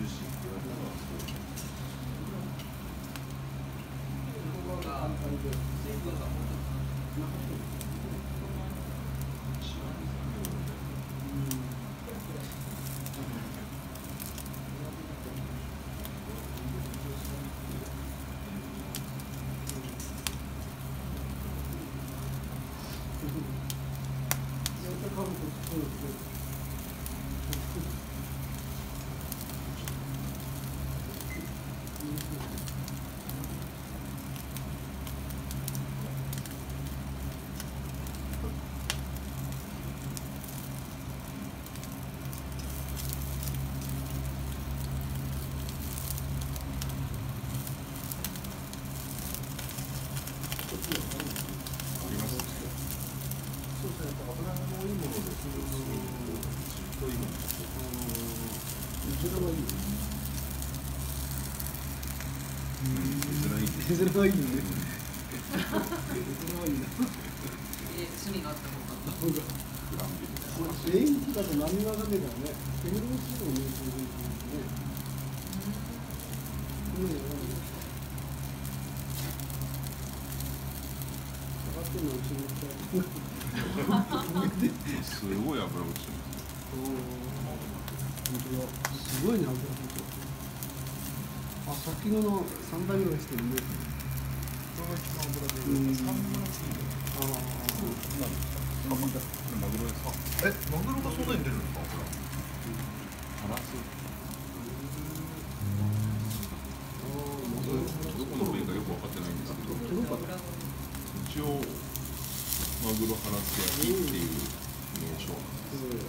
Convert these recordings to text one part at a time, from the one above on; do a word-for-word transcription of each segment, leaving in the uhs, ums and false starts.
しいって言われたのはそうです。 それはいいね。 それはいいな。え、趣味があった方が。 電気だと何がダメだよね。煙のついてもね、そういうね。うん。上がってるのうちにすごい油落ちてます。 本当だ。すごいね、油落ちてる。あ、先のの三倍ぐらいしてるね。 これが一番油で、三分の一。 ああ、 なんですか。マグロですか。え、マグロがそんなに出るんですか。ハラス。どこの部位かよく分かってないんですけど。一応マグロハラス焼きっていう名称なんです。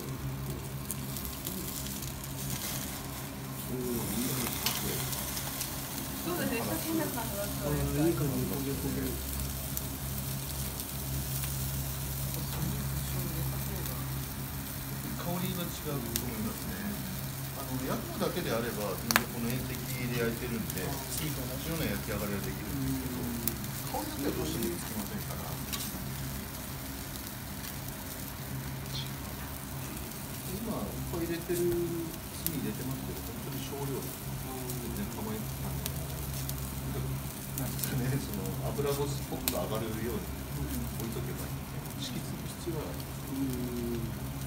そうですね、写真の感じはそうです。 いい感じに焦げ焦げ。 香りが違うと思いますね。あの焼くだけであれば全然この遠赤で焼いてるんで、同じような焼き上がりができるんですけど、香りだけはどうしてもつきませんから。今いっぱい入れてる炭入れてますけど、本当に少量です。全然構いません。なんですかね、その油干しっぽく上がるように置いとけばいいんで、敷き詰める必要はない。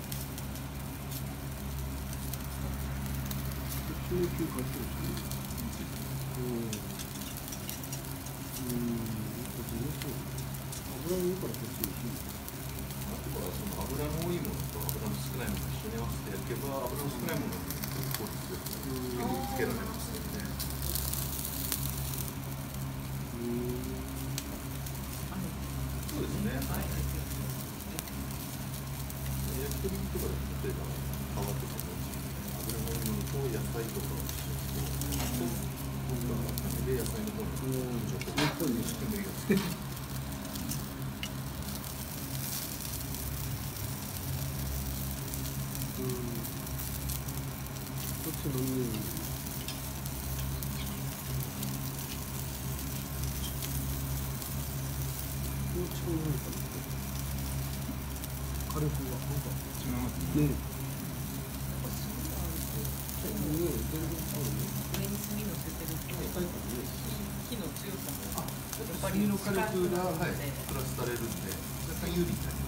うん。吸収回数ですね。うん。うん。油の上からこっちに火。 あとはその油の多いものと油の少ないものを一緒に合わせて焼けば、油の少ないものに効率よく煙つけられますので。そうですね。はい。焼き鳥とかで例えば皮とかも油の多いものと野菜とかを一緒にして温度が上がったので野菜の方にちょっと煙がつく。 こっちのね。こっちのなんか。火力がなんか違いますね。 ね。 上に炭乗せてると火の強さもやっぱり炭の火力が、はい、プラスされるんで若干有利になります。